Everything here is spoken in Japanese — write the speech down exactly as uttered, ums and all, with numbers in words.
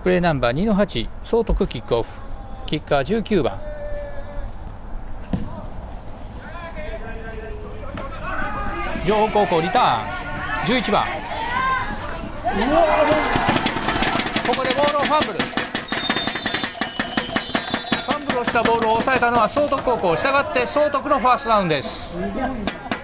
プレーナンバーにのはち総督キックオフ、キッカーじゅうきゅうばん。情報高校リターンじゅういちばん。ここでボールをファンブル。ファンブルをしたボールを抑えたのは総督高校。したがって総督のファーストダウンです。